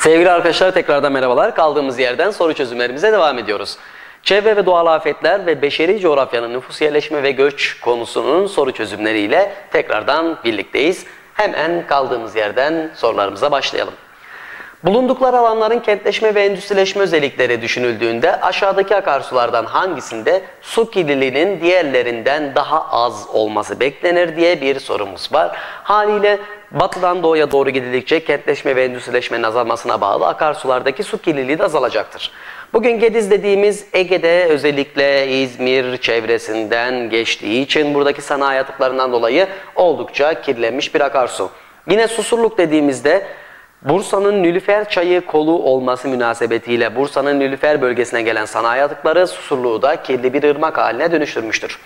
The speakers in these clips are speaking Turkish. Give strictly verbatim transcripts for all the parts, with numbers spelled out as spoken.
Sevgili arkadaşlar, tekrardan merhabalar. Kaldığımız yerden soru çözümlerimize devam ediyoruz. Çevre ve doğal afetler ve beşeri coğrafyanın nüfus yerleşme ve göç konusunun soru çözümleriyle tekrardan birlikteyiz. Hemen kaldığımız yerden sorularımıza başlayalım. Bulundukları alanların kentleşme ve endüstrileşme özellikleri düşünüldüğünde aşağıdaki akarsulardan hangisinde su kirliliğinin diğerlerinden daha az olması beklenir diye bir sorumuz var. Haliyle batıdan doğuya doğru gidildikçe kentleşme ve endüstrileşmenin azalmasına bağlı akarsulardaki su kirliliği de azalacaktır. Bugün Gediz dediğimiz Ege'de özellikle İzmir çevresinden geçtiği için buradaki sanayi atıklarından dolayı oldukça kirlenmiş bir akarsu. Yine Susurluk dediğimizde Bursa'nın Nilüfer Çayı kolu olması münasebetiyle Bursa'nın Nilüfer bölgesine gelen sanayi atıkları Susurluğu da kirli bir ırmak haline dönüştürmüştür.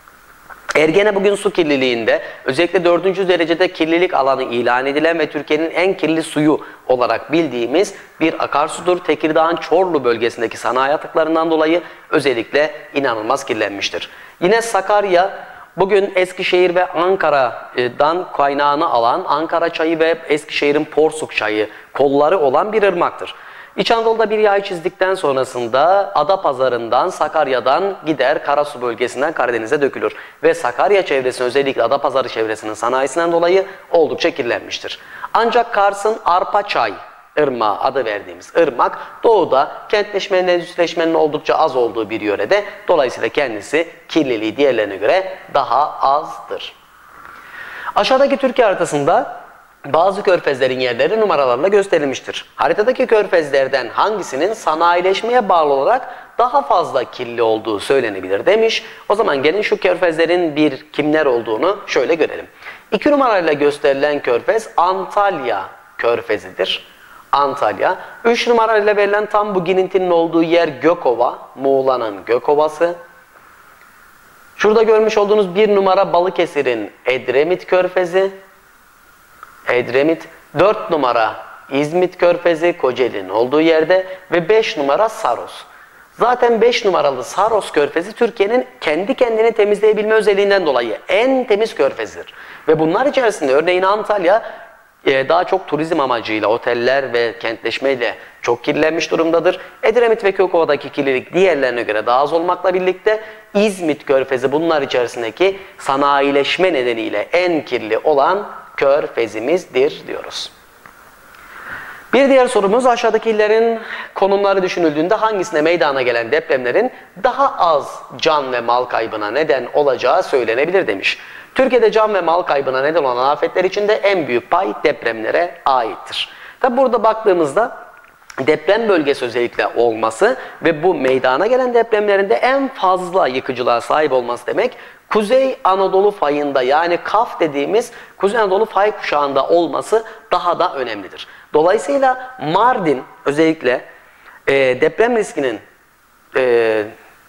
Ergene bugün su kirliliğinde özellikle dördüncü derecede kirlilik alanı ilan edilen ve Türkiye'nin en kirli suyu olarak bildiğimiz bir akarsudur. Tekirdağ'ın Çorlu bölgesindeki sanayi atıklarından dolayı özellikle inanılmaz kirlenmiştir. Yine Sakarya bugün Eskişehir ve Ankara'dan kaynağını alan Ankara Çayı ve Eskişehir'in Porsuk Çayı kolları olan bir ırmaktır. İç Anadolu'da bir yay çizdikten sonrasında Adapazarı'ndan, Sakarya'dan gider Karasu bölgesinden Karadeniz'e dökülür. Ve Sakarya çevresi özellikle Adapazarı çevresinin sanayisinden dolayı oldukça kirlenmiştir. Ancak Kars'ın Arpaçay Irmağı adı verdiğimiz ırmak doğuda kentleşmenin, endüstrileşmenin oldukça az olduğu bir yörede, dolayısıyla kendisi kirliliği diğerlerine göre daha azdır. Aşağıdaki Türkiye haritasında bazı körfezlerin yerleri numaralarla gösterilmiştir. Haritadaki körfezlerden hangisinin sanayileşmeye bağlı olarak daha fazla kirli olduğu söylenebilir demiş. O zaman gelin şu körfezlerin bir kimler olduğunu şöyle görelim. İki numarayla gösterilen körfez Antalya körfezidir. Antalya. Üç numarayla verilen tam bu girintinin olduğu yer Gökova, Muğla'nın Gökovası. Şurada görmüş olduğunuz bir numara Balıkesir'in Edremit Körfezi. Edremit. Dört numara İzmit Körfezi, Kocaeli'nin olduğu yerde ve beş numara Saros. Zaten beş numaralı Saros Körfezi Türkiye'nin kendi kendini temizleyebilme özelliğinden dolayı en temiz körfezdir. Ve bunlar içerisinde örneğin Antalya daha çok turizm amacıyla, oteller ve kentleşmeyle çok kirlenmiş durumdadır. Edremit ve Gökova'daki kirlilik diğerlerine göre daha az olmakla birlikte İzmit Körfezi bunlar içerisindeki sanayileşme nedeniyle en kirli olan körfezimizdir diyoruz. Bir diğer sorumuz aşağıdaki illerin konumları düşünüldüğünde hangisine meydana gelen depremlerin daha az can ve mal kaybına neden olacağı söylenebilir demiş. Türkiye'de can ve mal kaybına neden olan afetler içinde en büyük pay depremlere aittir. Tabi burada baktığımızda deprem bölgesi özellikle olması ve bu meydana gelen depremlerinde en fazla yıkıcılığa sahip olması demek Kuzey Anadolu fayında yani Kaf dediğimiz Kuzey Anadolu fay kuşağında olması daha da önemlidir. Dolayısıyla Mardin özellikle e, deprem riskinin e,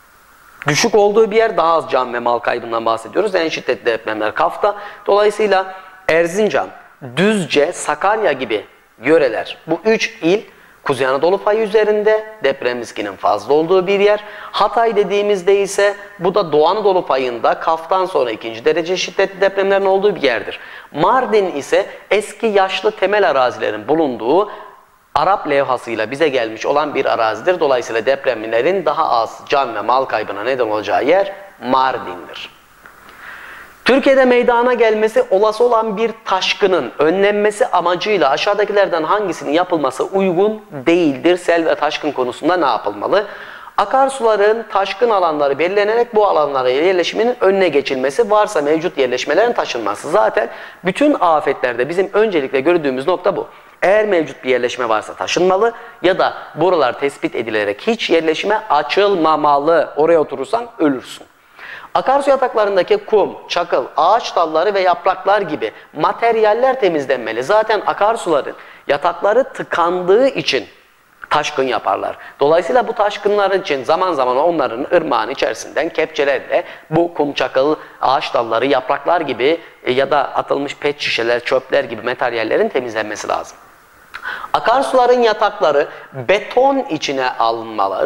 düşük olduğu bir yer, daha az can ve mal kaybından bahsediyoruz. En şiddetli depremler Kaf'ta. Dolayısıyla Erzincan, Düzce, Sakarya gibi yöreler, bu üç il Kuzey Anadolu fayı üzerinde deprem riskinin fazla olduğu bir yer. Hatay dediğimizde ise bu da Doğu Anadolu fayında Kaf'tan sonra ikinci derece şiddetli depremlerin olduğu bir yerdir. Mardin ise eski yaşlı temel arazilerin bulunduğu Arap levhasıyla bize gelmiş olan bir arazidir. Dolayısıyla depremlerin daha az can ve mal kaybına neden olacağı yer Mardin'dir. Türkiye'de meydana gelmesi olası olan bir taşkının önlenmesi amacıyla aşağıdakilerden hangisinin yapılması uygun değildir? Sel ve taşkın konusunda ne yapılmalı? Akarsuların taşkın alanları belirlenerek bu alanlara yerleşiminin önüne geçilmesi, varsa mevcut yerleşmelerin taşınması. Zaten bütün afetlerde bizim öncelikle gördüğümüz nokta bu. Eğer mevcut bir yerleşme varsa taşınmalı ya da buralar tespit edilerek hiç yerleşime açılmamalı. Oraya oturursan ölürsün. Akarsu yataklarındaki kum, çakıl, ağaç dalları ve yapraklar gibi materyaller temizlenmeli. Zaten akarsuların yatakları tıkandığı için taşkın yaparlar. Dolayısıyla bu taşkınlar için zaman zaman onların ırmağın içerisinden kepçelerle bu kum, çakıl, ağaç dalları, yapraklar gibi ya da atılmış pet şişeler, çöpler gibi materyallerin temizlenmesi lazım. Akarsuların yatakları beton içine alınmaları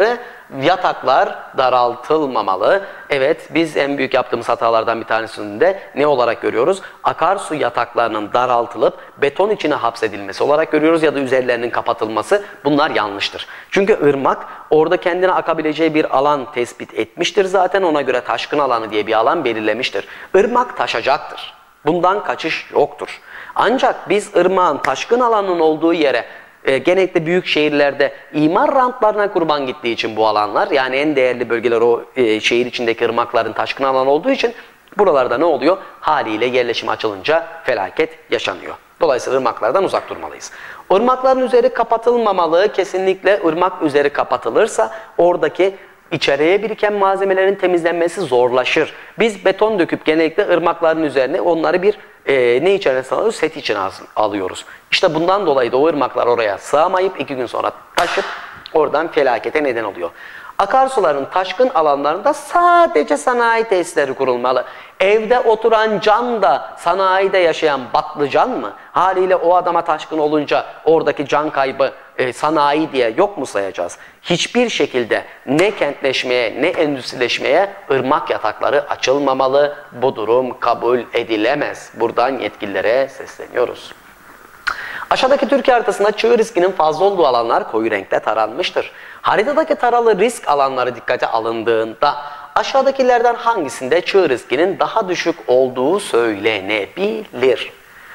yataklar daraltılmamalı. Evet, biz en büyük yaptığımız hatalardan bir tanesinde ne olarak görüyoruz? Akarsu yataklarının daraltılıp beton içine hapsedilmesi olarak görüyoruz ya da üzerlerinin kapatılması. Bunlar yanlıştır. Çünkü ırmak orada kendine akabileceği bir alan tespit etmiştir zaten. Ona göre taşkın alanı diye bir alan belirlemiştir. Irmak taşacaktır. Bundan kaçış yoktur. Ancak biz ırmağın taşkın alanının olduğu yere e, genellikle büyük şehirlerde imar rantlarına kurban gittiği için bu alanlar, yani en değerli bölgeler o e, şehir içindeki ırmakların taşkın alanı olduğu için buralarda ne oluyor? Haliyle yerleşim açılınca felaket yaşanıyor. Dolayısıyla ırmaklardan uzak durmalıyız. Irmakların üzeri kapatılmamalı. Kesinlikle ırmak üzeri kapatılırsa oradaki İçeriye biriken malzemelerin temizlenmesi zorlaşır. Biz beton döküp genellikle ırmakların üzerine onları bir e, ne içerisine alıyoruz? Set içine alıyoruz. İşte bundan dolayı da o ırmaklar oraya sığamayıp iki gün sonra taşıp oradan felakete neden oluyor. Akarsuların taşkın alanlarında sadece sanayi tesisleri kurulmalı. Evde oturan can da sanayide yaşayan batlıcan mı? Haliyle o adama taşkın olunca oradaki can kaybı e, sanayi diye yok mu sayacağız? Hiçbir şekilde ne kentleşmeye ne endüstrileşmeye ırmak yatakları açılmamalı. Bu durum kabul edilemez. Buradan yetkililere sesleniyoruz. Aşağıdaki Türkiye haritasında çığ riskinin fazla olduğu alanlar koyu renkte taranmıştır. Haritadaki taralı risk alanları dikkate alındığında aşağıdakilerden hangisinde çığ riskinin daha düşük olduğu söylenebilir?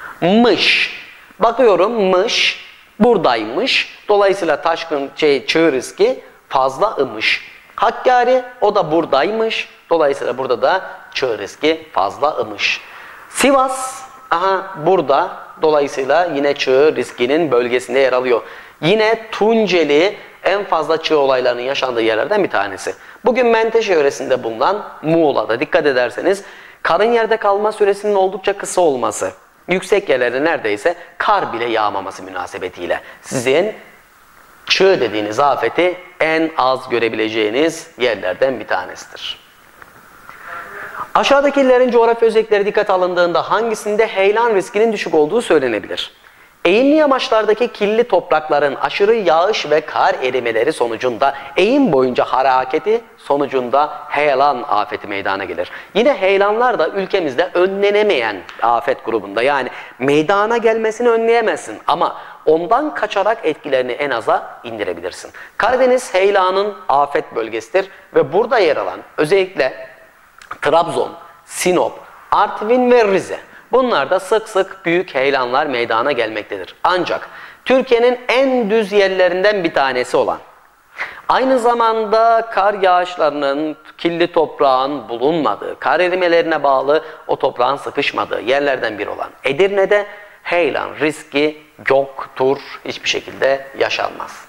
Mış. Bakıyorum mış buradaymış. Dolayısıyla taşkın şey, çığ riski fazla imiş. Hakkari o da buradaymış. Dolayısıyla burada da çığ riski fazla imiş. Sivas aha burada. Dolayısıyla yine çığ riskinin bölgesinde yer alıyor. Yine Tunceli en fazla çığ olaylarının yaşandığı yerlerden bir tanesi. Bugün Menteşe yöresinde bulunan Muğla'da dikkat ederseniz karın yerde kalma süresinin oldukça kısa olması, yüksek yerlerde neredeyse kar bile yağmaması münasebetiyle sizin çığ dediğiniz afeti en az görebileceğiniz yerlerden bir tanesidir. Aşağıdaki illerin coğrafi özellikleri dikkate alındığında hangisinde heyelan riskinin düşük olduğu söylenebilir? Eğimli yamaçlardaki kirli toprakların aşırı yağış ve kar erimeleri sonucunda eğim boyunca hareketi sonucunda heyelan afeti meydana gelir. Yine heyelanlar da ülkemizde önlenemeyen afet grubunda, yani meydana gelmesini önleyemezsin ama ondan kaçarak etkilerini en aza indirebilirsin. Karadeniz heyelanın afet bölgesidir ve burada yer alan özellikle Trabzon, Sinop, Artvin ve Rize. Bunlarda sık sık büyük heyelanlar meydana gelmektedir. Ancak Türkiye'nin en düz yerlerinden bir tanesi olan, aynı zamanda kar yağışlarının, kirli toprağın bulunmadığı, kar erimelerine bağlı o toprağın sıkışmadığı yerlerden biri olan Edirne'de heyelan riski yoktur, hiçbir şekilde yaşanmaz.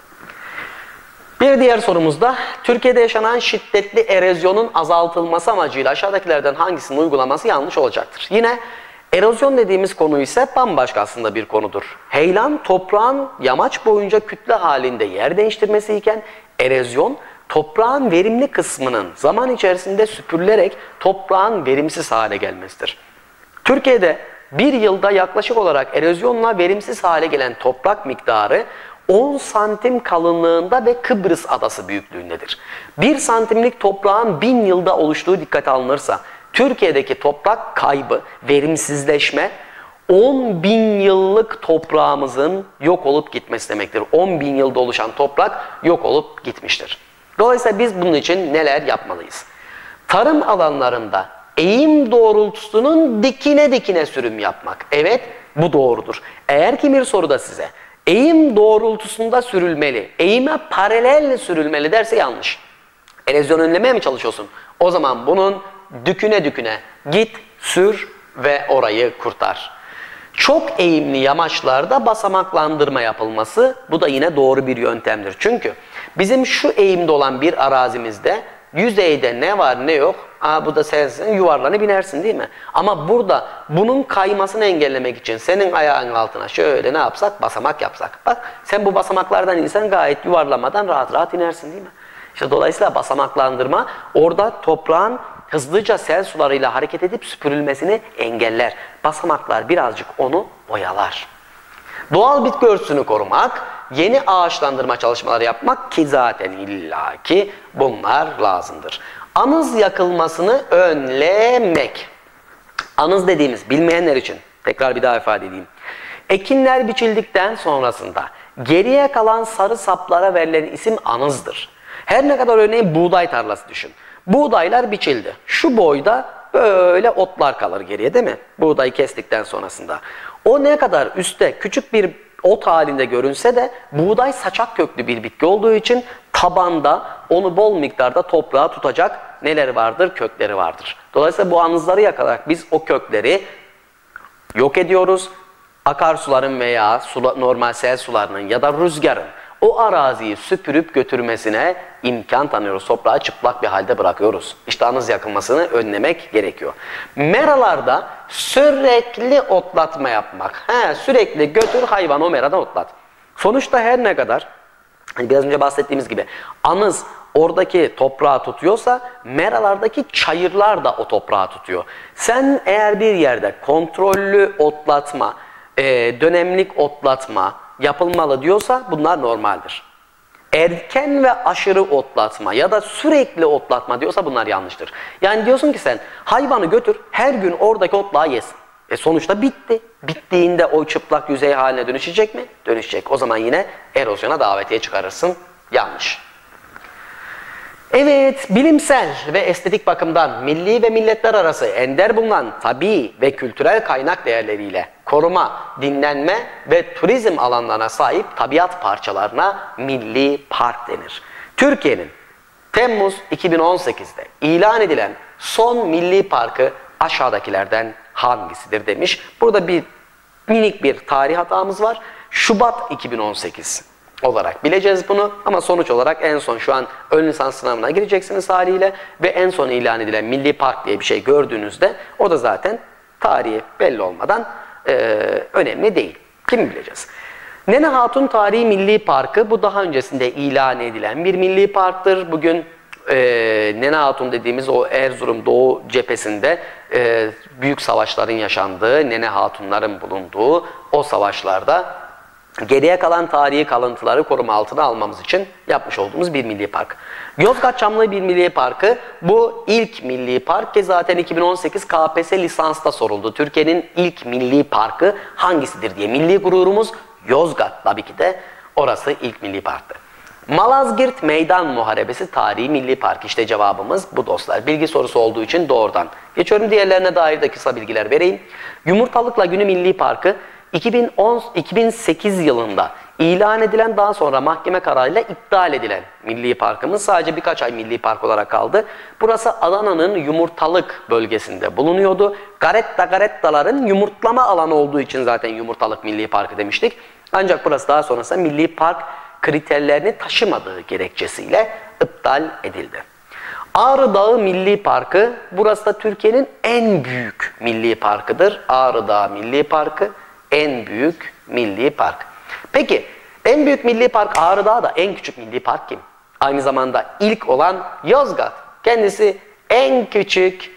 Bir diğer sorumuzda Türkiye'de yaşanan şiddetli erozyonun azaltılması amacıyla aşağıdakilerden hangisinin uygulaması yanlış olacaktır? Yine erozyon dediğimiz konu ise bambaşka aslında bir konudur. Heyelan toprağın yamaç boyunca kütle halinde yer değiştirmesi iken erozyon toprağın verimli kısmının zaman içerisinde süpürülerek toprağın verimsiz hale gelmesidir. Türkiye'de bir yılda yaklaşık olarak erozyonla verimsiz hale gelen toprak miktarı on santim kalınlığında ve Kıbrıs adası büyüklüğündedir. bir santimlik toprağın bin yılda oluştuğu dikkate alınırsa Türkiye'deki toprak kaybı, verimsizleşme on bin yıllık toprağımızın yok olup gitmesi demektir. on bin yılda oluşan toprak yok olup gitmiştir. Dolayısıyla biz bunun için neler yapmalıyız? Tarım alanlarında eğim doğrultusunun dikine dikine sürüm yapmak. Evet, bu doğrudur. Eğer ki bir soruda size eğim doğrultusunda sürülmeli, eğime paralel sürülmeli derse yanlış. Erozyon önlemeye mi çalışıyorsun? O zaman bunun düküne düküne git, sür ve orayı kurtar. Çok eğimli yamaçlarda basamaklandırma yapılması, bu da yine doğru bir yöntemdir. Çünkü bizim şu eğimde olan bir arazimizde yüzeyde ne var ne yok, aa bu da sensin, yuvarlanıp binersin değil mi? Ama burada bunun kaymasını engellemek için senin ayağın altına şöyle ne yapsak? Basamak yapsak. Bak sen bu basamaklardan insan gayet yuvarlamadan rahat rahat inersin değil mi? İşte dolayısıyla basamaklandırma orada toprağın hızlıca sel sularıyla hareket edip süpürülmesini engeller. Basamaklar birazcık onu oyalar. Doğal bitki örtüsünü korumak, yeni ağaçlandırma çalışmaları yapmak ki zaten illaki bunlar lazımdır. Anız yakılmasını önlemek. Anız dediğimiz, bilmeyenler için tekrar bir daha ifade edeyim. Ekinler biçildikten sonrasında geriye kalan sarı saplara verilen isim anızdır. Her ne kadar örneğin buğday tarlası düşün. Buğdaylar biçildi. Şu boyda böyle otlar kalır geriye, değil mi? Buğdayı kestikten sonrasında. O ne kadar üstte küçük bir ot halinde görünse de buğday saçak köklü bir bitki olduğu için tabanda onu bol miktarda toprağa tutacak neleri vardır? Kökleri vardır. Dolayısıyla bu anızları yakalarak biz o kökleri yok ediyoruz. Akarsuların veya sula, normal sel sularının ya da rüzgarın o araziyi süpürüp götürmesine imkan tanıyoruz. Toprağı çıplak bir halde bırakıyoruz. İşte anız yakılmasını önlemek gerekiyor. Meralarda sürekli otlatma yapmak. He, sürekli götür hayvanı o merada otlat. Sonuçta her ne kadar hani biraz önce bahsettiğimiz gibi anız oradaki toprağı tutuyorsa meralardaki çayırlar da o toprağı tutuyor. Sen eğer bir yerde kontrollü otlatma, dönemlik otlatma yapılmalı diyorsa bunlar normaldir. Erken ve aşırı otlatma ya da sürekli otlatma diyorsa bunlar yanlıştır. Yani diyorsun ki sen hayvanı götür her gün oradaki otlağı yesin. E sonuçta bitti. Bittiğinde o çıplak yüzey haline dönüşecek mi? Dönüşecek. O zaman yine erozyona davetiye çıkarırsın. Yanlış. Evet, bilimsel ve estetik bakımdan milli ve milletler arası ender bulunan tabii ve kültürel kaynak değerleriyle koruma, dinlenme ve turizm alanlarına sahip tabiat parçalarına milli park denir. Türkiye'nin Temmuz iki bin on sekiz'de ilan edilen son milli parkı aşağıdakilerden hangisidir demiş. Burada bir minik bir tarih hatamız var. Şubat iki bin on sekiz olarak bileceğiz bunu ama sonuç olarak en son şu an ön lisans sınavına gireceksiniz haliyle ve en son ilan edilen milli park diye bir şey gördüğünüzde o da zaten tarihi belli olmadan e, önemli değil. Kim bileceğiz? Nene Hatun Tarihi Milli Parkı bu daha öncesinde ilan edilen bir milli parktır. Bugün e, Nene Hatun dediğimiz o Erzurum Doğu cephesinde e, büyük savaşların yaşandığı, Nene Hatunların bulunduğu o savaşlarda geriye kalan tarihi kalıntıları koruma altına almamız için yapmış olduğumuz bir milli park. Yozgat Çamlı bir milli parkı. Bu ilk milli park ki zaten iki bin on sekiz K P S S lisansta soruldu. Türkiye'nin ilk milli parkı hangisidir diye. Milli gururumuz Yozgat tabii ki de orası ilk milli parktı. Malazgirt Meydan Muharebesi Tarihi Milli Park. İşte cevabımız bu dostlar. Bilgi sorusu olduğu için doğrudan. Geçiyorum diğerlerine dair de kısa bilgiler vereyim. Yumurtalık Lagünü Milli Parkı iki bin on, iki bin sekiz yılında ilan edilen daha sonra mahkeme kararıyla iptal edilen milli parkımız sadece birkaç ay milli park olarak kaldı. Burası Adana'nın Yumurtalık bölgesinde bulunuyordu. Garetta garettaların yumurtlama alanı olduğu için zaten Yumurtalık Milli Parkı demiştik. Ancak burası daha sonrasında milli park kriterlerini taşımadığı gerekçesiyle iptal edildi. Ağrı Dağı Milli Parkı, burası da Türkiye'nin en büyük milli parkıdır. Ağrı Dağı Milli Parkı en büyük milli park. Peki en büyük milli park Ağrı Dağı da en küçük milli park kim? Aynı zamanda ilk olan Yozgat. Kendisi en küçük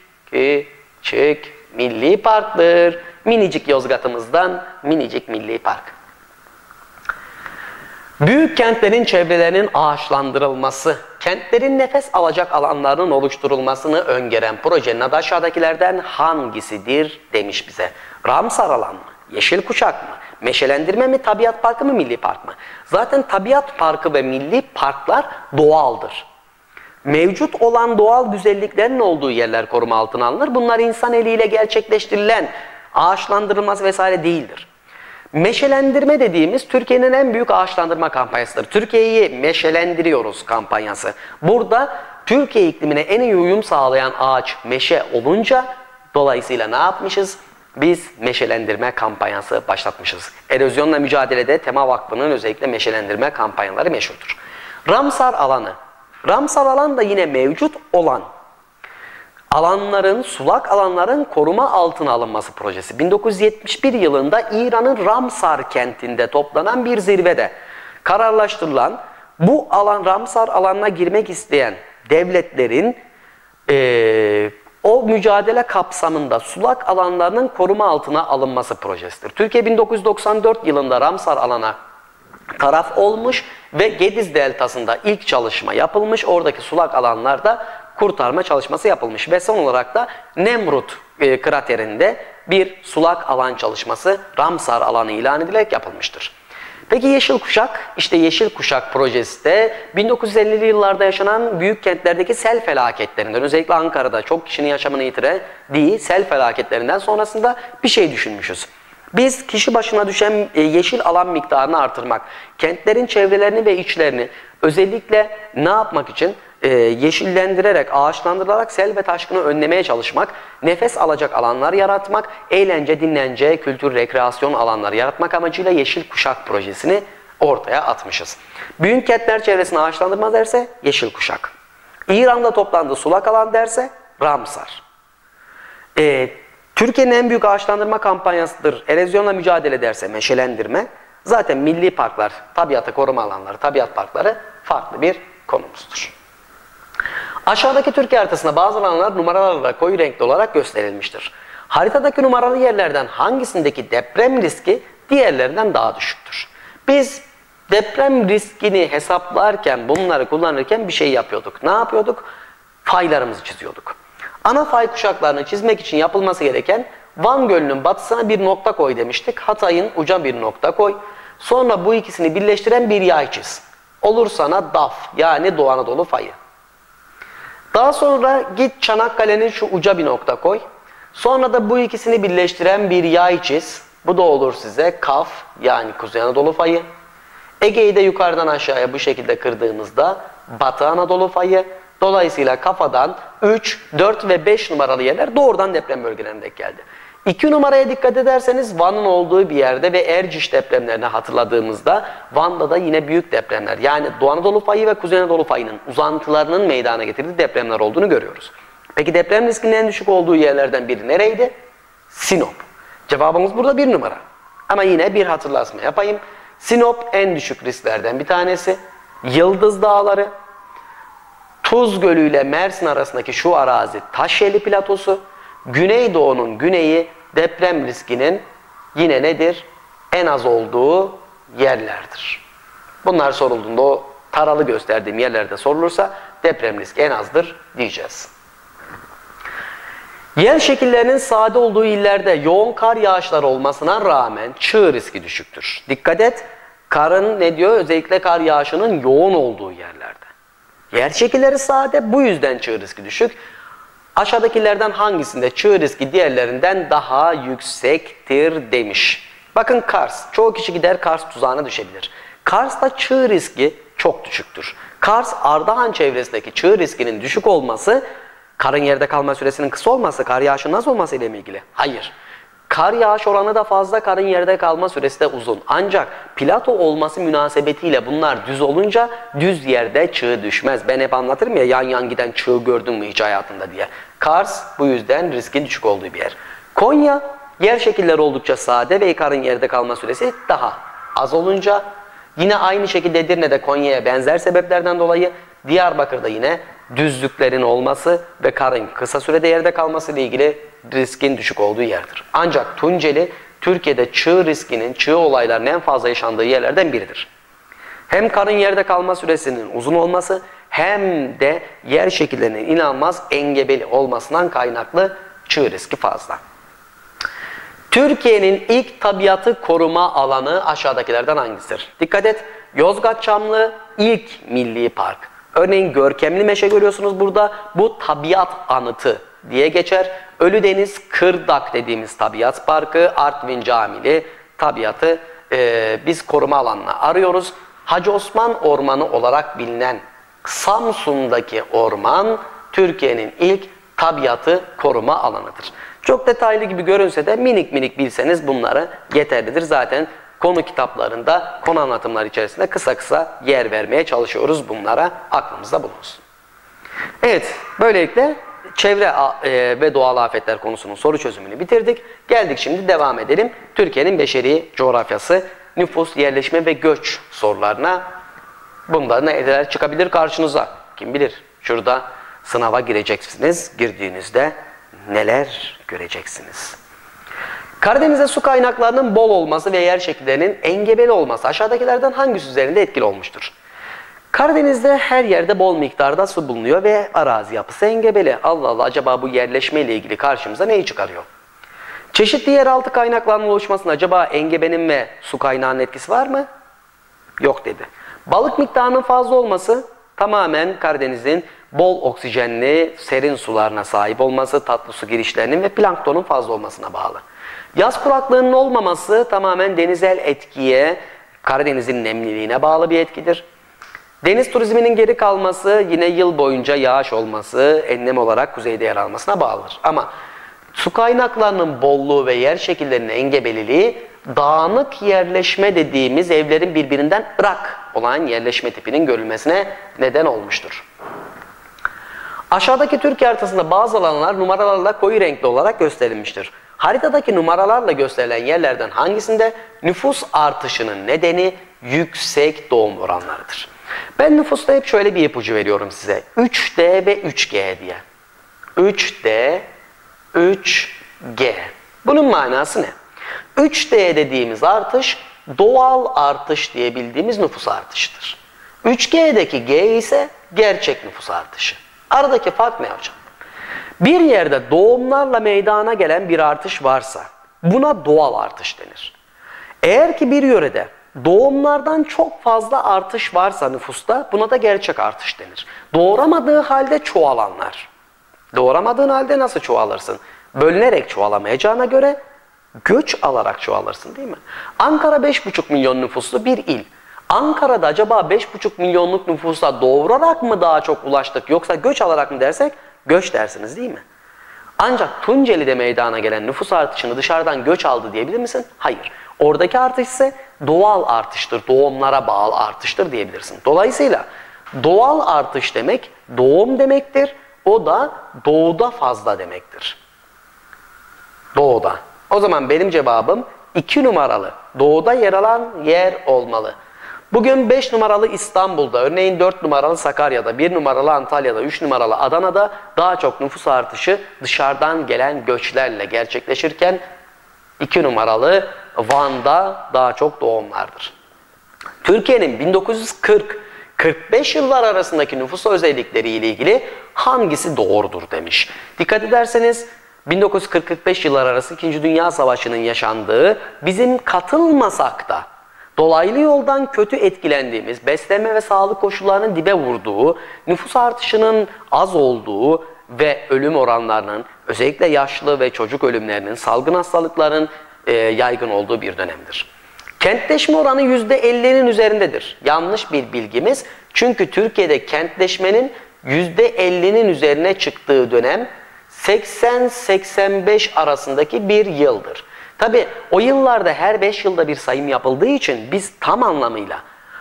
küçük milli parktır. Minicik Yozgat'ımızdan minicik milli park. Büyük kentlerin çevrelerinin ağaçlandırılması, kentlerin nefes alacak alanlarının oluşturulmasını öngören projenin adı aşağıdakilerden hangisidir demiş bize. Ramsar alan mı? Yeşil kuşak mı? Meşelendirme mi? Tabiat parkı mı? Milli park mı? Zaten tabiat parkı ve milli parklar doğaldır. Mevcut olan doğal güzelliklerin olduğu yerler koruma altına alınır. Bunlar insan eliyle gerçekleştirilen ağaçlandırılması vesaire değildir. Meşelendirme dediğimiz Türkiye'nin en büyük ağaçlandırma kampanyasıdır. Türkiye'yi meşelendiriyoruz kampanyası. Burada Türkiye iklimine en iyi uyum sağlayan ağaç meşe olunca dolayısıyla ne yapmışız? Biz meşelendirme kampanyası başlatmışız. Erozyonla mücadelede Tema Vakfı'nın özellikle meşelendirme kampanyaları meşhurdur. Ramsar alanı. Ramsar alan da yine mevcut olan alanların, sulak alanların koruma altına alınması projesi. bin dokuz yüz yetmiş bir yılında İran'ın Ramsar kentinde toplanan bir zirvede kararlaştırılan bu alan, Ramsar alanına girmek isteyen devletlerin ee, o mücadele kapsamında sulak alanlarının koruma altına alınması projesidir. Türkiye bin dokuz yüz doksan dört yılında Ramsar alana taraf olmuş ve Gediz Deltası'nda ilk çalışma yapılmış. Oradaki sulak alanlarda kurtarma çalışması yapılmış ve son olarak da Nemrut e, kraterinde bir sulak alan çalışması Ramsar alanı ilan edilerek yapılmıştır. Peki Yeşil Kuşak, işte Yeşil Kuşak projesi de bin dokuz yüz ellili yıllarda yaşanan büyük kentlerdeki sel felaketlerinden, özellikle Ankara'da çok kişinin yaşamını yitirdiği sel felaketlerinden sonrasında bir şey düşünmüşüz. Biz kişi başına düşen yeşil alan miktarını artırmak, kentlerin çevrelerini ve içlerini özellikle ne yapmak için? Ee, yeşillendirerek, ağaçlandırarak sel ve taşkını önlemeye çalışmak, nefes alacak alanlar yaratmak, eğlence, dinlence, kültür, rekreasyon alanları yaratmak amacıyla Yeşil Kuşak projesini ortaya atmışız. Büyük kentler çevresini ağaçlandırma derse Yeşil Kuşak. İran'da toplandığı sulak alan derse Ramsar. Ee, Türkiye'nin en büyük ağaçlandırma kampanyasıdır. Erozyonla mücadele derse meşelendirme. Zaten milli parklar, tabiatı koruma alanları, tabiat parkları farklı bir konumuzdur. Aşağıdaki Türkiye haritasında bazı alanlar numaralarla koyu renkli olarak gösterilmiştir. Haritadaki numaralı yerlerden hangisindeki deprem riski diğerlerinden daha düşüktür? Biz deprem riskini hesaplarken, bunları kullanırken bir şey yapıyorduk. Ne yapıyorduk? Faylarımızı çiziyorduk. Ana fay kuşaklarını çizmek için yapılması gereken Van Gölü'nün batısına bir nokta koy demiştik. Hatay'ın uca bir nokta koy. Sonra bu ikisini birleştiren bir yay çiz. Olur sana D A F yani Doğu Anadolu fayı. Daha sonra git Çanakkale'nin şu uca bir nokta koy. Sonra da bu ikisini birleştiren bir yay çiz. Bu da olur size K A F yani Kuzey Anadolu fayı. Ege'yi de yukarıdan aşağıya bu şekilde kırdığımızda Batı Anadolu fayı. Dolayısıyla kafadan üç, dört ve beş numaralı yerler doğrudan deprem bölgelerine denk geldi. iki numaraya dikkat ederseniz Van'ın olduğu bir yerde ve Erciş depremlerini hatırladığımızda Van'da da yine büyük depremler yani Doğu Anadolu fayı ve Kuzey Anadolu fayının uzantılarının meydana getirdiği depremler olduğunu görüyoruz. Peki deprem riskinin en düşük olduğu yerlerden biri nereydi? Sinop. Cevabımız burada bir numara. Ama yine bir hatırlatma yapayım. Sinop en düşük risklerden bir tanesi. Yıldız Dağları, Tuz Gölü ile Mersin arasındaki şu arazi Taşyeli Platosu, Güneydoğu'nun güneyi deprem riskinin yine nedir? En az olduğu yerlerdir. Bunlar sorulduğunda o taralı gösterdiğim yerlerde sorulursa deprem riski en azdır diyeceğiz. Yer şekillerinin sade olduğu illerde yoğun kar yağışları olmasına rağmen çığ riski düşüktür. Dikkat et, karın ne diyor? Özellikle kar yağışının yoğun olduğu yerlerde. Yer şekilleri sade, bu yüzden çığ riski düşük. Aşağıdakilerden hangisinde çığ riski diğerlerinden daha yüksektir demiş. Bakın Kars. Çoğu kişi gider Kars tuzağına düşebilir. Kars'ta çığ riski çok düşüktür. Kars, Ardahan çevresindeki çığ riskinin düşük olması, karın yerde kalma süresinin kısa olması, kar yağışının az olması ile mi ilgili? Hayır. Kar yağış oranı da fazla, karın yerde kalma süresi de uzun. Ancak plato olması münasebetiyle bunlar düz olunca düz yerde çığ düşmez. Ben hep anlatırım ya, yan yan giden çığ gördün mü hiç hayatında diye. Kars bu yüzden riskin düşük olduğu bir yer. Konya, yer şekilleri oldukça sade ve karın yerde kalma süresi daha az olunca, yine aynı şekilde Edirne'de Konya'ya benzer sebeplerden dolayı, Diyarbakır'da yine düzlüklerin olması ve karın kısa sürede yerde kalması ile ilgili riskin düşük olduğu yerdir. Ancak Tunceli, Türkiye'de çığ riskinin, çığ olaylarının en fazla yaşandığı yerlerden biridir. Hem karın yerde kalma süresinin uzun olması hem de yer şekillerinin inanılmaz engebeli olmasından kaynaklı çığ riski fazla. Türkiye'nin ilk tabiatı koruma alanı aşağıdakilerden hangisidir? Dikkat et, Yozgat Çamlı ilk milli park. Örneğin Görkemli Meşe görüyorsunuz burada. Bu tabiat anıtı diye geçer. Ölüdeniz Kırdak dediğimiz tabiat parkı, Artvin Camili tabiatı e, biz koruma alanına arıyoruz. Hacı Osman Ormanı olarak bilinen Samsun'daki orman Türkiye'nin ilk tabiatı koruma alanıdır. Çok detaylı gibi görünse de minik minik bilseniz bunları yeterlidir. Zaten konu kitaplarında, konu anlatımları içerisinde kısa kısa yer vermeye çalışıyoruz bunlara, aklımızda bulunsun. Evet, böylelikle çevre ve doğal afetler konusunun soru çözümünü bitirdik. Geldik şimdi devam edelim. Türkiye'nin beşeri coğrafyası, nüfus, yerleşme ve göç sorularına. Bunda neler çıkabilir karşınıza? Kim bilir? Şurada sınava gireceksiniz. Girdiğinizde neler göreceksiniz? Karadeniz'de su kaynaklarının bol olması ve yer şekillerinin engebeli olması aşağıdakilerden hangisi üzerinde etkili olmuştur? Karadeniz'de her yerde bol miktarda su bulunuyor ve arazi yapısı engebeli. Allah Allah, acaba bu yerleşme ile ilgili karşımıza neyi çıkarıyor? Çeşitli yeraltı kaynaklarının oluşmasında acaba engebenin ve su kaynağının etkisi var mı? Yok dedi. Balık miktarının fazla olması tamamen Karadeniz'in bol oksijenli serin sularına sahip olması, tatlı su girişlerinin ve planktonun fazla olmasına bağlı. Yaz kuraklığının olmaması tamamen denizel etkiye, Karadeniz'in nemliliğine bağlı bir etkidir. Deniz turizminin geri kalması yine yıl boyunca yağış olması, enlem olarak kuzeyde yer almasına bağlıdır. Ama su kaynaklarının bolluğu ve yer şekillerinin engebeliliği dağınık yerleşme dediğimiz evlerin birbirinden ırak olan yerleşme tipinin görülmesine neden olmuştur. Aşağıdaki Türkiye haritasında bazı alanlar numaralarla koyu renkli olarak gösterilmiştir. Haritadaki numaralarla gösterilen yerlerden hangisinde nüfus artışının nedeni yüksek doğum oranlarıdır? Ben nüfusta hep şöyle bir ipucu veriyorum size. üç D ve üç G diye. üç D, üç G. Bunun manası ne? üç D dediğimiz artış doğal artış diye bildiğimiz nüfus artışıdır. üç G'deki G ise gerçek nüfus artışı. Aradaki fark ne hocam? Bir yerde doğumlarla meydana gelen bir artış varsa buna doğal artış denir. Eğer ki bir yörede doğumlardan çok fazla artış varsa nüfusta buna da gerçek artış denir. Doğuramadığı halde çoğalanlar. Doğuramadığın halde nasıl çoğalırsın? Bölünerek çoğalamayacağına göre göç alarak çoğalırsın, değil mi? Ankara beş buçuk milyon nüfuslu bir il. Ankara'da acaba beş buçuk milyonluk nüfusa doğurarak mı daha çok ulaştık yoksa göç alarak mı dersek göç dersiniz, değil mi? Ancak Tunceli'de meydana gelen nüfus artışını dışarıdan göç aldı diyebilir misin? Hayır. Oradaki artış ise doğal artıştır, doğumlara bağlı artıştır diyebilirsin. Dolayısıyla doğal artış demek doğum demektir. O da doğuda fazla demektir. Doğuda. O zaman benim cevabım iki numaralı. Doğuda yer alan yer olmalı. Bugün beş numaralı İstanbul'da, örneğin dört numaralı Sakarya'da, bir numaralı Antalya'da, üç numaralı Adana'da daha çok nüfus artışı dışarıdan gelen göçlerle gerçekleşirken iki numaralı Van'da daha çok doğumlardır. Türkiye'nin bin dokuz yüz kırk kırk beş yıllar arasındaki nüfus özellikleri ile ilgili hangisi doğrudur demiş. Dikkat ederseniz bin dokuz yüz kırk kırk beş yıllar arası İkinci Dünya Savaşı'nın yaşandığı, bizim katılmasak da dolaylı yoldan kötü etkilendiğimiz, beslenme ve sağlık koşullarının dibe vurduğu, nüfus artışının az olduğu ve ölüm oranlarının, özellikle yaşlı ve çocuk ölümlerinin, salgın hastalıkların e, yaygın olduğu bir dönemdir. Kentleşme oranı yüzde ellinin üzerindedir. Yanlış bir bilgimiz. Çünkü Türkiye'de kentleşmenin yüzde ellinin üzerine çıktığı dönem seksen seksen beş arasındaki bir yıldır. Tabi o yıllarda her beş yılda bir sayım yapıldığı için biz tam anlamıyla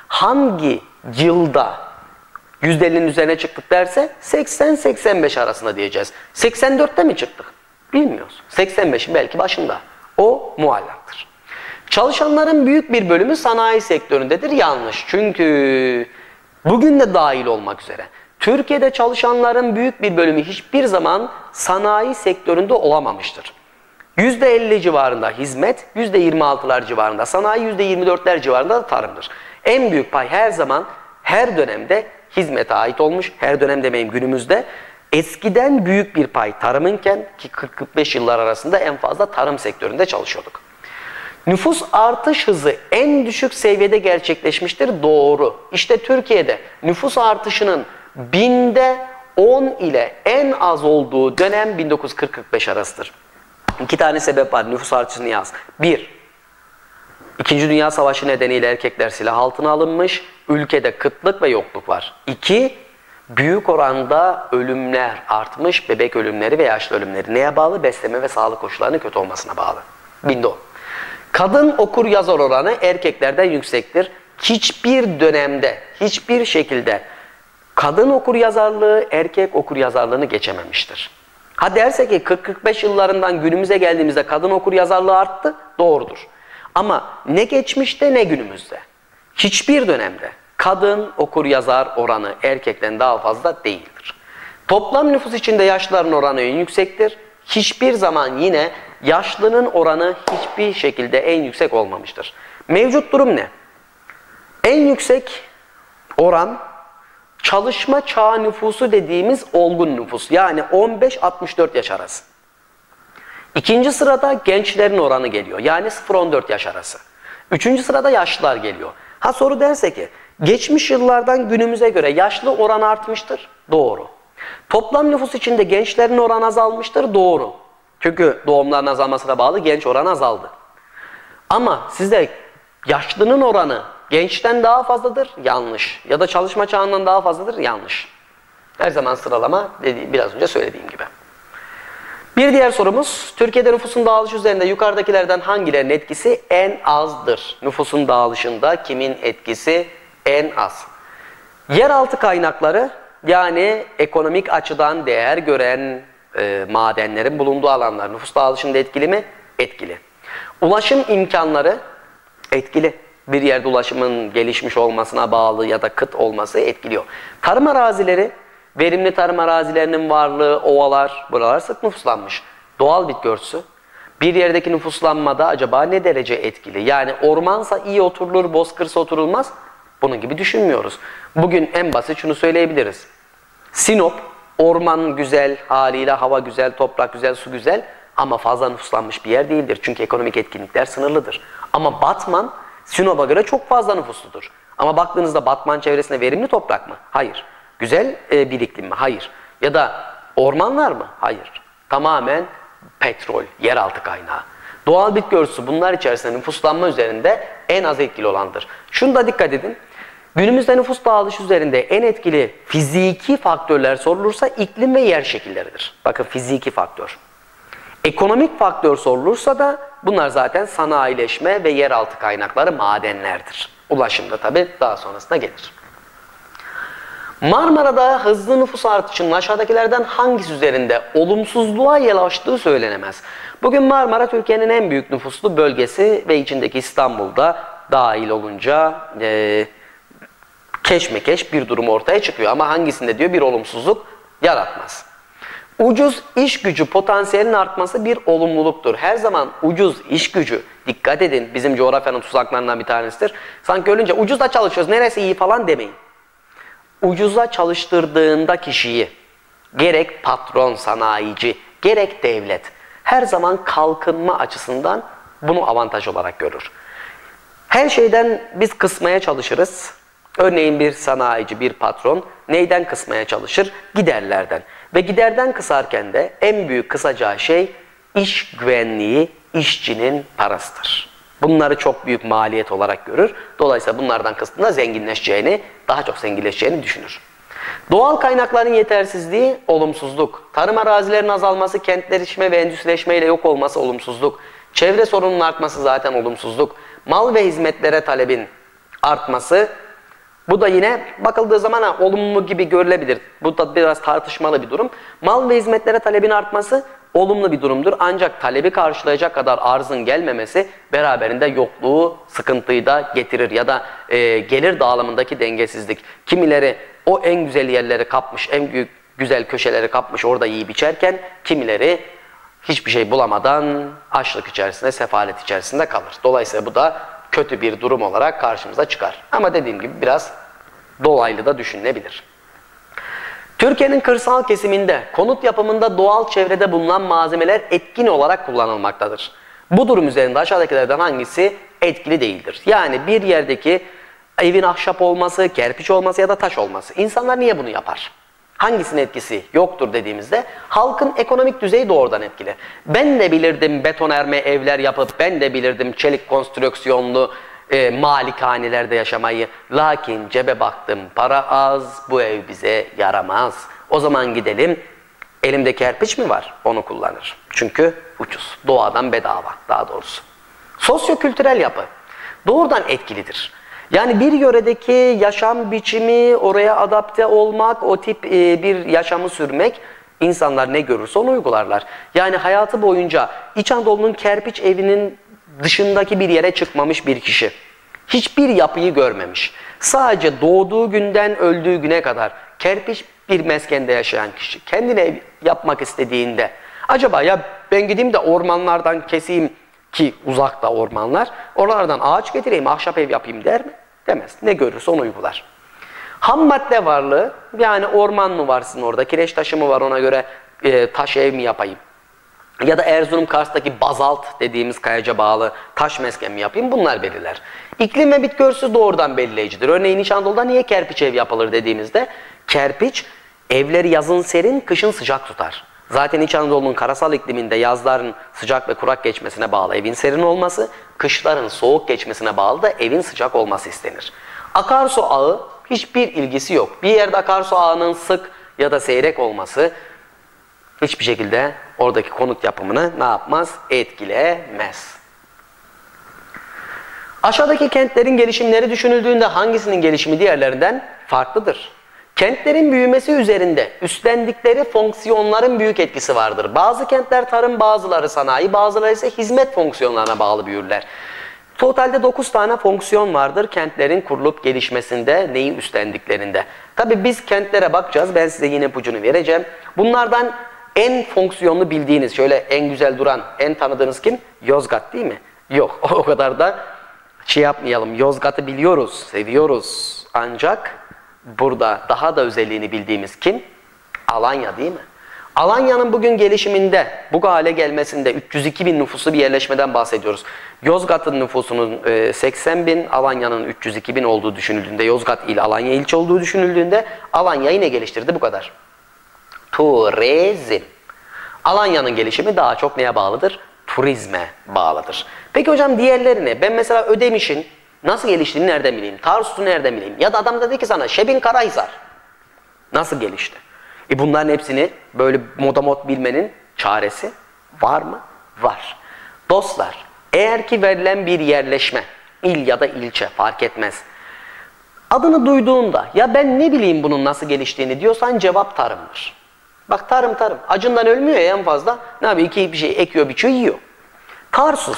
hangi yılda yüzde ellinin üzerine çıktık derse seksen seksen beş arasında diyeceğiz. seksen dörtte mi çıktık? Bilmiyoruz. seksen beşin belki başında. O muallaktır. Çalışanların büyük bir bölümü sanayi sektöründedir. Yanlış. Çünkü bugün de dahil olmak üzere Türkiye'de çalışanların büyük bir bölümü hiçbir zaman sanayi sektöründe olamamıştır. yüzde elli civarında hizmet, yüzde yirmi altılar civarında sanayi, yüzde yirmi dörtler civarında da tarımdır. En büyük pay her zaman, her dönemde hizmete ait olmuş, her dönem demeyeyim günümüzde. Eskiden büyük bir pay tarımınken ki kırk kırk beş yıllar arasında en fazla tarım sektöründe çalışıyorduk. Nüfus artış hızı en düşük seviyede gerçekleşmiştir. Doğru. İşte Türkiye'de nüfus artışının binde on ile en az olduğu dönem bin dokuz yüz kırk kırk beş arasıdır. İki tane sebep var nüfus artışını yaz. Bir, İkinci Dünya Savaşı nedeniyle erkekler silah altına alınmış, ülkede kıtlık ve yokluk var. İki, büyük oranda ölümler artmış, bebek ölümleri ve yaşlı ölümleri. Neye bağlı? Besleme ve sağlık koşullarının kötü olmasına bağlı. Binde on. Kadın okur yazar oranı erkeklerden yüksektir. Hiçbir dönemde, hiçbir şekilde kadın okur yazarlığı erkek okur yazarlığını geçememiştir. Ha derse ki kırk kırk beş yıllarından günümüze geldiğimizde kadın okur yazarlığı arttı, doğrudur. Ama ne geçmişte ne günümüzde. Hiçbir dönemde kadın okur yazar oranı erkekten daha fazla değildir. Toplam nüfus içinde yaşlıların oranı en yüksektir. Hiçbir zaman yine yaşlının oranı hiçbir şekilde en yüksek olmamıştır. Mevcut durum ne? En yüksek oran çalışma çağı nüfusu dediğimiz olgun nüfus. Yani on beş altmış dört yaş arası. İkinci sırada gençlerin oranı geliyor. Yani sıfır on dört yaş arası. Üçüncü sırada yaşlılar geliyor. Ha soru derse ki geçmiş yıllardan günümüze göre yaşlı oran artmıştır. Doğru. Toplam nüfus içinde gençlerin oranı azalmıştır. Doğru. Çünkü doğumların azalmasına bağlı genç oranı azaldı. Ama sizde yaşlının oranı gençten daha fazladır. Yanlış. Ya da çalışma çağından daha fazladır. Yanlış. Her zaman sıralama dediğim, biraz önce söylediğim gibi. Bir diğer sorumuz, Türkiye'de nüfusun dağılışı üzerinde yukarıdakilerden hangilerinin etkisi en azdır? Nüfusun dağılışında kimin etkisi en az? Yeraltı kaynakları, yani ekonomik açıdan değer gören e, madenlerin bulunduğu alanlar nüfus dağılışında etkili mi? Etkili. Ulaşım imkanları etkili. Bir yerde ulaşımın gelişmiş olmasına bağlı ya da kıt olması etkiliyor. Tarım arazileri, verimli tarım arazilerinin varlığı, ovalar, buralar sık nüfuslanmış. Doğal bitki örtüsü, bir yerdeki nüfuslanmada acaba ne derece etkili? Yani ormansa iyi oturulur, bozkırsa oturulmaz. Bunun gibi düşünmüyoruz. Bugün en basit şunu söyleyebiliriz. Sinop, orman güzel, haliyle hava güzel, toprak güzel, su güzel ama fazla nüfuslanmış bir yer değildir. Çünkü ekonomik etkinlikler sınırlıdır. Ama Batman, Sinop'a göre çok fazla nüfusludur. Ama baktığınızda Batman çevresinde verimli toprak mı? Hayır. Güzel e, bir iklim mi? Hayır. Ya da ormanlar mı? Hayır. Tamamen petrol, yeraltı kaynağı. Doğal bitki örtüsü bunlar içerisinde nüfuslanma üzerinde en az etkili olandır. Şunu da dikkat edin. Günümüzde nüfus dağılışı üzerinde en etkili fiziki faktörler sorulursa iklim ve yer şekilleridir. Bakın fiziki faktör. Ekonomik faktör sorulursa da bunlar zaten sanayileşme ve yeraltı kaynakları, madenlerdir. Ulaşımda tabii daha sonrasında gelir. Marmara'da hızlı nüfus artışının aşağıdakilerden hangisi üzerinde olumsuzluğa yol açtığı söylenemez. Bugün Marmara Türkiye'nin en büyük nüfuslu bölgesi ve içindeki İstanbul'da dahil olunca e, keşmekeş bir durum ortaya çıkıyor. Ama hangisinde diyor bir olumsuzluk yaratmaz. Ucuz iş gücü potansiyelinin artması bir olumluluktur. Her zaman ucuz iş gücü, dikkat edin, bizim coğrafyanın tuzaklarından bir tanesidir. Sanki ölünce ucuz da çalışıyoruz, neresi iyi falan demeyin. Ucuza çalıştırdığında kişiyi, gerek patron, sanayici, gerek devlet, her zaman kalkınma açısından bunu avantaj olarak görür. Her şeyden biz kısmaya çalışırız. Örneğin bir sanayici, bir patron neyden kısmaya çalışır? Giderlerden. Ve giderden kısarken de en büyük kısacağı şey iş güvenliği, işçinin parasıdır. Bunları çok büyük maliyet olarak görür. Dolayısıyla bunlardan kıstığında zenginleşeceğini, daha çok zenginleşeceğini düşünür. Doğal kaynakların yetersizliği olumsuzluk. Tarım arazilerinin azalması, kentleşme ve endüstrileşmeyle yok olması olumsuzluk. Çevre sorununun artması zaten olumsuzluk. Mal ve hizmetlere talebin artması, bu da yine bakıldığı zaman ha, olumlu gibi görülebilir. Bu da biraz tartışmalı bir durum. Mal ve hizmetlere talebin artması olumlu bir durumdur. Ancak talebi karşılayacak kadar arzın gelmemesi beraberinde yokluğu, sıkıntıyı da getirir. Ya da e, gelir dağılımındaki dengesizlik. Kimileri o en güzel yerleri kapmış, en büyük güzel köşeleri kapmış, orada yiyip içerken kimileri hiçbir şey bulamadan açlık içerisinde, sefalet içerisinde kalır. Dolayısıyla bu da kötü bir durum olarak karşımıza çıkar. Ama dediğim gibi biraz dolaylı da düşünülebilir. Türkiye'nin kırsal kesiminde konut yapımında doğal çevrede bulunan malzemeler etkin olarak kullanılmaktadır. Bu durum üzerinde aşağıdakilerden hangisi etkili değildir? Yani bir yerdeki evin ahşap olması, kerpiç olması ya da taş olması. İnsanlar niye bunu yapar? Hangisinin etkisi yoktur dediğimizde halkın ekonomik düzeyi doğrudan etkili. Ben de bilirdim betonarme evler yapıp, ben de bilirdim çelik konstrüksiyonlu e, malikanelerde yaşamayı. Lakin cebe baktım, para az, bu ev bize yaramaz. O zaman gidelim, elimde kerpiç mi var? Onu kullanır. Çünkü ucuz, doğadan bedava daha doğrusu. Sosyokültürel yapı doğrudan etkilidir. Yani bir yöredeki yaşam biçimi, oraya adapte olmak, o tip e, bir yaşamı sürmek, insanlar ne görürse onu uygularlar. Yani hayatı boyunca İç Anadolu'nun kerpiç evinin dışındaki bir yere çıkmamış bir kişi, hiçbir yapıyı görmemiş, sadece doğduğu günden öldüğü güne kadar kerpiç bir meskende yaşayan kişi, kendine ev yapmak istediğinde Acaba ya ben gideyim de ormanlardan keseyim ki uzakta ormanlar, oralardan ağaç getireyim, ahşap ev yapayım der mi? Demez. Ne görürse onu uygular. Ham madde varlığı, yani orman mı var sizin orada, kireç taşı mı var ona göre e, taş ev mi yapayım? Ya da Erzurum Kars'taki bazalt dediğimiz kayaca bağlı taş mesken mi yapayım? Bunlar belirler. İklim ve bitki örtüsü doğrudan belirleyicidir. Örneğin İç Anadolu'da niye kerpiç ev yapılır dediğimizde, kerpiç evleri yazın serin, kışın sıcak tutar. Zaten İç Anadolu'nun karasal ikliminde yazların sıcak ve kurak geçmesine bağlı evin serin olması, kışların soğuk geçmesine bağlı da evin sıcak olması istenir. Akarsu ağı hiçbir ilgisi yok. Bir yerde akarsu ağının sık ya da seyrek olması hiçbir şekilde oradaki konut yapımını ne yapmaz? Etkilemez. Aşağıdaki kentlerin gelişimleri düşünüldüğünde hangisinin gelişimi diğerlerinden farklıdır? Kentlerin büyümesi üzerinde üstlendikleri fonksiyonların büyük etkisi vardır. Bazı kentler tarım, bazıları sanayi, bazıları ise hizmet fonksiyonlarına bağlı büyürler. Totalde dokuz tane fonksiyon vardır kentlerin kurulup gelişmesinde, neyi üstlendiklerinde. Tabi biz kentlere bakacağız, ben size yine ipucunu vereceğim. Bunlardan en fonksiyonlu bildiğiniz, şöyle en güzel duran, en tanıdığınız kim? Yozgat değil mi? Yok, o kadar da şey yapmayalım. Yozgat'ı biliyoruz, seviyoruz. Ancak burada daha da özelliğini bildiğimiz kim? Alanya değil mi? Alanya'nın bugün gelişiminde, bu hale gelmesinde üç yüz iki bin nüfuslu bir yerleşmeden bahsediyoruz. Yozgat'ın nüfusunun seksen bin, Alanya'nın üç yüz iki bin olduğu düşünüldüğünde, Yozgat il, Alanya ilçe olduğu düşünüldüğünde Alanya'yı ne geliştirdi? Bu kadar. Turizm. Alanya'nın gelişimi daha çok neye bağlıdır? Turizme bağlıdır. Peki hocam diğerlerine, ben mesela Ödemiş'in nasıl geliştiğini nereden bileyim? Tarsus'u nereden bileyim? Ya da adam dedi ki sana Şebin Karahisar nasıl gelişti? E bunların hepsini böyle modamot bilmenin çaresi var mı? Var. Dostlar, eğer ki verilen bir yerleşme, il ya da ilçe fark etmez, adını duyduğunda ya ben ne bileyim bunun nasıl geliştiğini diyorsan cevap tarımdır. Bak tarım tarım. Acından ölmüyor ya en fazla. Ne yapıyor? İki bir şey ekiyor, biçiyor, yiyor. Tarsus.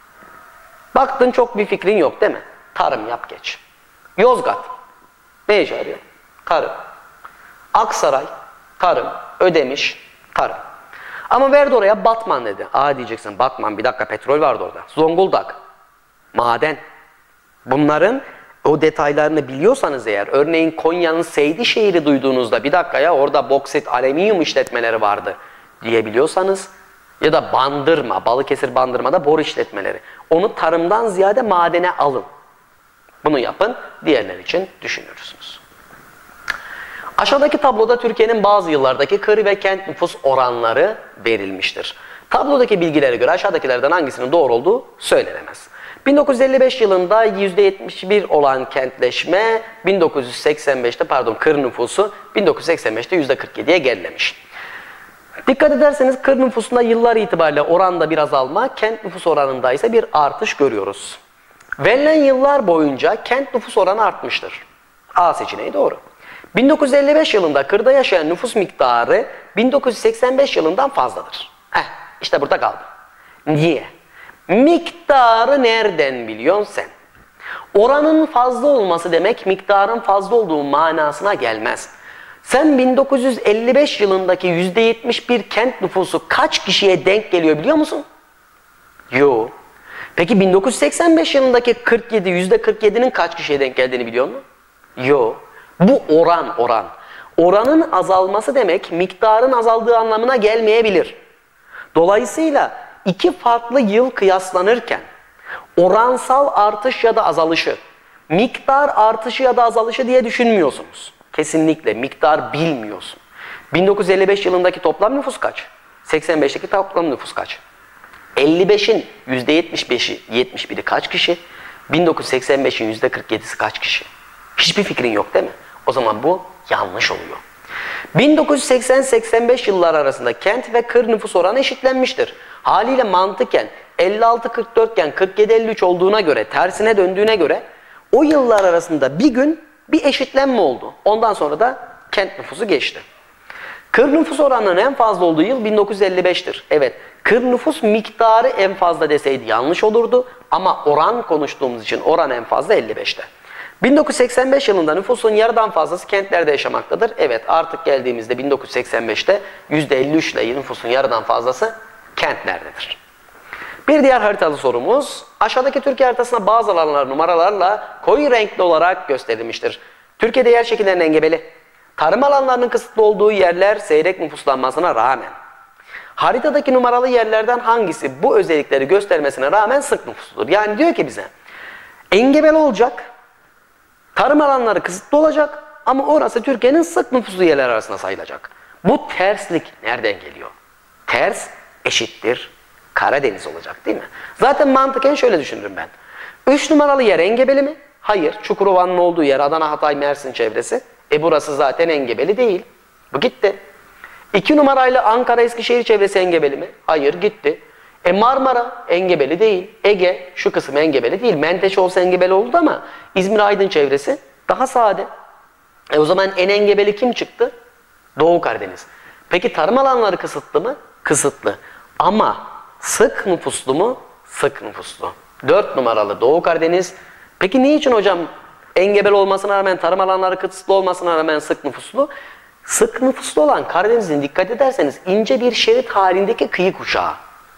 Baktın çok bir fikrin yok değil mi? Tarım yap geç. Yozgat. Ne işe yarıyor? Tarım. Aksaray. Tarım. Ödemiş. Tarım. Ama verdi oraya Batman dedi. Aa diyeceksin Batman, bir dakika petrol vardı orada. Zonguldak. Maden. Bunların o detaylarını biliyorsanız eğer, örneğin Konya'nın Seydişehir'i duyduğunuzda bir dakika ya orada boksit, alüminyum işletmeleri vardı diyebiliyorsanız, ya da Bandırma, Balıkesir Bandırma'da bor işletmeleri. Onu tarımdan ziyade madene alın. Bunu yapın, diğerler için düşünürsünüz. Aşağıdaki tabloda Türkiye'nin bazı yıllardaki kır ve kent nüfus oranları verilmiştir. Tablodaki bilgilere göre aşağıdakilerden hangisinin doğru olduğu söylenemez. bin dokuz yüz elli beş yılında yüzde yetmiş bir olan kentleşme, bin dokuz yüz seksen beşte pardon kır nüfusu bin dokuz yüz seksen beşte yüzde kırk yediye gerilemiş. Dikkat ederseniz kır nüfusunda yıllar itibariyle oranda bir azalma, kent nüfus oranında ise bir artış görüyoruz. Verilen yıllar boyunca kent nüfus oranı artmıştır. A seçeneği doğru. bin dokuz yüz elli beş yılında kırda yaşayan nüfus miktarı bin dokuz yüz seksen beş yılından fazladır. Heh, işte burada kaldı. Niye? Miktarı nereden biliyorsun sen? Oranın fazla olması demek miktarın fazla olduğu manasına gelmez. Sen bin dokuz yüz elli beş yılındaki yüzde yetmiş bir kent nüfusu kaç kişiye denk geliyor biliyor musun? Yo. Peki bin dokuz yüz seksen beş yılındaki kırk yedi, yüzde kırk yedinin kaç kişiye denk geldiğini biliyor musun? Yo. Bu oran oran. Oranın azalması demek miktarın azaldığı anlamına gelmeyebilir. Dolayısıyla iki farklı yıl kıyaslanırken oransal artış ya da azalışı, miktar artışı ya da azalışı diye düşünmüyorsunuz. Kesinlikle miktar bilmiyorsun. bin dokuz yüz elli beş yılındaki toplam nüfus kaç? seksen beşteki toplam nüfus kaç? elli beşin yüzde yetmiş beşi, yetmiş biri kaç kişi? bin dokuz yüz seksen beşin yüzde kırk yedisi kaç kişi? Hiçbir fikrin yok değil mi? O zaman bu yanlış oluyor. bin dokuz yüz seksen seksen beş yıllar arasında kent ve kır nüfus oranı eşitlenmiştir. Haliyle mantıken elli altı kırk dört iken kırk yedi elli üç olduğuna göre, tersine döndüğüne göre o yıllar arasında bir gün bir eşitlenme oldu. Ondan sonra da kent nüfusu geçti. Kır nüfus oranının en fazla olduğu yıl bin dokuz yüz elli beştir. Evet, kır nüfus miktarı en fazla deseydi yanlış olurdu ama oran konuştuğumuz için oran en fazla elli beşte. bin dokuz yüz seksen beş yılında nüfusun yarıdan fazlası kentlerde yaşamaktadır. Evet, artık geldiğimizde bin dokuz yüz seksen beşte yüzde elli üç ile nüfusun yarıdan fazlası kentlerdedir. Bir diğer haritalı sorumuz, aşağıdaki Türkiye haritasına bazı alanlar numaralarla koyu renkli olarak gösterilmiştir. Türkiye'de yer şekillerinin engebeli, tarım alanlarının kısıtlı olduğu yerler seyrek nüfuslanmasına rağmen, haritadaki numaralı yerlerden hangisi bu özellikleri göstermesine rağmen sık nüfusludur? Yani diyor ki bize, engebeli olacak, tarım alanları kısıtlı olacak ama orası Türkiye'nin sık nüfuslu yerler arasında sayılacak. Bu terslik nereden geliyor? Ters eşittir Karadeniz olacak değil mi? Zaten mantıken şöyle düşünürüm ben. üç numaralı yer engebeli mi? Hayır. Çukurova'nın olduğu yer Adana, Hatay, Mersin çevresi. E burası zaten engebeli değil. Bu gitti. iki numaraylı Ankara, Eskişehir çevresi engebeli mi? Hayır, gitti. E Marmara engebeli değil. Ege şu kısım engebeli değil. Menteşe olsa engebeli oldu ama İzmir, Aydın çevresi daha sade. E o zaman en engebeli kim çıktı? Doğu Karadeniz. Peki tarım alanları kısıtlı mı? Kısıtlı. Ama sık nüfuslu mu? Sık nüfuslu. dört numaralı Doğu Karadeniz. Peki niçin hocam engebeli olmasına rağmen, tarım alanları kısıtlı olmasına rağmen sık nüfuslu? Sık nüfuslu olan Karadeniz'in dikkat ederseniz ince bir şerit halindeki kıyı kuşağı.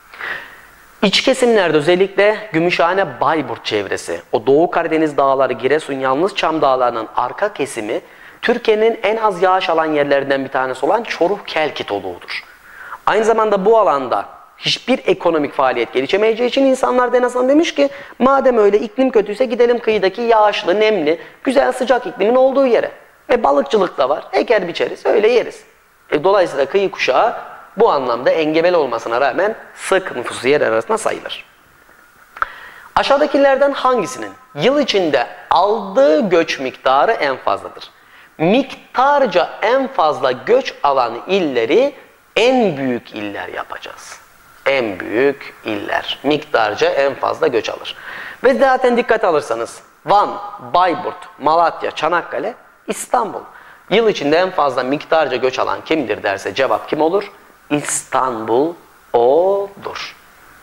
İç kesimlerde özellikle Gümüşhane, Bayburt çevresi, o Doğu Karadeniz dağları, Giresun, Yalnızçam dağlarının arka kesimi Türkiye'nin en az yağış alan yerlerinden bir tanesi olan Çoruh Kelkitoluğu'dur. Aynı zamanda bu alanda hiçbir ekonomik faaliyet gelişemeyeceği için insanlar da en azından demiş ki madem öyle iklim kötüyse gidelim kıyıdaki yağışlı, nemli, güzel sıcak iklimin olduğu yere. E balıkçılık da var. Eker biçeriz, öyle yeriz. E, dolayısıyla kıyı kuşağı bu anlamda engebeli olmasına rağmen sık nüfuslu yer arasında sayılır. Aşağıdakilerden hangisinin yıl içinde aldığı göç miktarı en fazladır? Miktarca en fazla göç alan illeri en büyük iller yapacağız. En büyük iller. Miktarca en fazla göç alır. Ve zaten dikkat alırsanız Van, Bayburt, Malatya, Çanakkale, İstanbul. Yıl içinde en fazla miktarca göç alan kimdir derse cevap kim olur? İstanbul odur.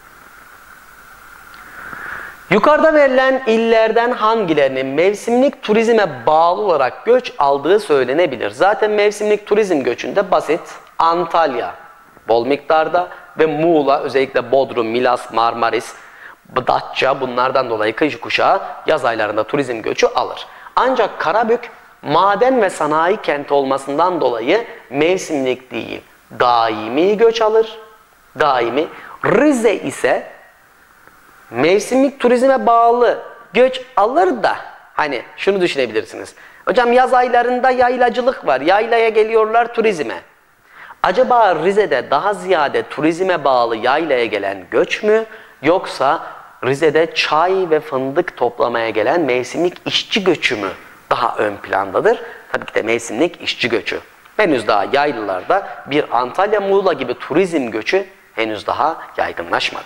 Yukarıda verilen illerden hangilerinin mevsimlik turizme bağlı olarak göç aldığı söylenebilir? Zaten mevsimlik turizm göçünde basit. Antalya bol miktarda ve Muğla, özellikle Bodrum, Milas, Marmaris, Datça, bunlardan dolayı kıyı kuşağı yaz aylarında turizm göçü alır. Ancak Karabük maden ve sanayi kenti olmasından dolayı mevsimlik değil, daimi göç alır. Daimi. Rize ise mevsimlik turizme bağlı göç alır da hani şunu düşünebilirsiniz. Hocam yaz aylarında yaylacılık var. Yaylaya geliyorlar turizme. Acaba Rize'de daha ziyade turizme bağlı yaylaya gelen göç mü, yoksa Rize'de çay ve fındık toplamaya gelen mevsimlik işçi göçü mü daha ön plandadır? Tabii ki de mevsimlik işçi göçü. Henüz daha yaylılarda bir Antalya, Muğla gibi turizm göçü henüz daha yaygınlaşmadı.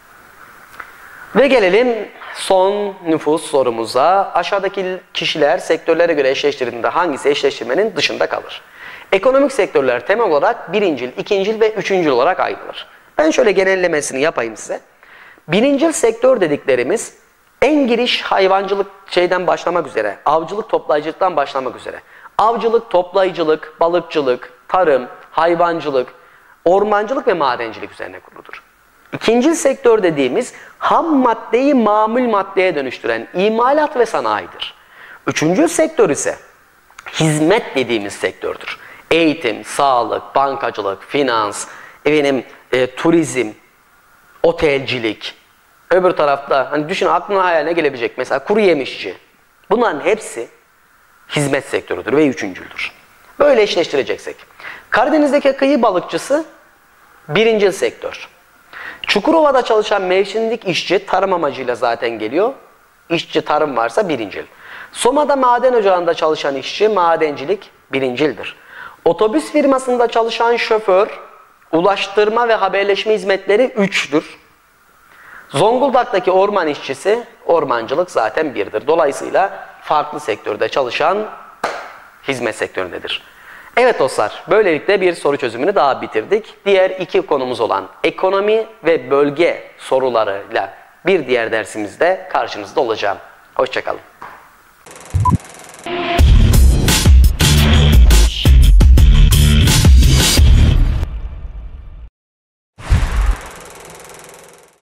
Ve gelelim son nüfus sorumuza. Aşağıdaki kişiler sektörlere göre eşleştirildiğinde hangisi eşleştirmenin dışında kalır? Ekonomik sektörler temel olarak birincil, ikincil ve üçüncül olarak ayrılır. Ben şöyle genellemesini yapayım size. Birincil sektör dediklerimiz en giriş hayvancılık şeyden başlamak üzere, avcılık, toplayıcılıktan başlamak üzere. Avcılık, toplayıcılık, balıkçılık, tarım, hayvancılık, ormancılık ve madencilik üzerine kuruludur. İkincil sektör dediğimiz ham maddeyi mamul maddeye dönüştüren imalat ve sanayidir. Üçüncül sektör ise hizmet dediğimiz sektördür. Eğitim, sağlık, bankacılık, finans, efendim, e, turizm, otelcilik. Öbür tarafta hani düşün, aklına hayaline gelebilecek mesela kuru yemişçi. Bunların hepsi hizmet sektörüdür ve üçüncüldür. Böyle eşleştireceksek. Karadeniz'deki kıyı balıkçısı birincil sektör. Çukurova'da çalışan mevsimlik işçi tarım amacıyla zaten geliyor. İşçi tarım varsa birincil. Soma'da maden ocağında çalışan işçi madencilik birincildir. Otobüs firmasında çalışan şoför ulaştırma ve haberleşme hizmetleri üçtür. Zonguldak'taki orman işçisi ormancılık zaten birdir. Dolayısıyla farklı sektörde çalışan hizmet sektöründedir. Evet dostlar, böylelikle bir soru çözümünü daha bitirdik. Diğer iki konumuz olan ekonomi ve bölge sorularıyla bir diğer dersimizde karşınızda olacağım. Hoşça kalın.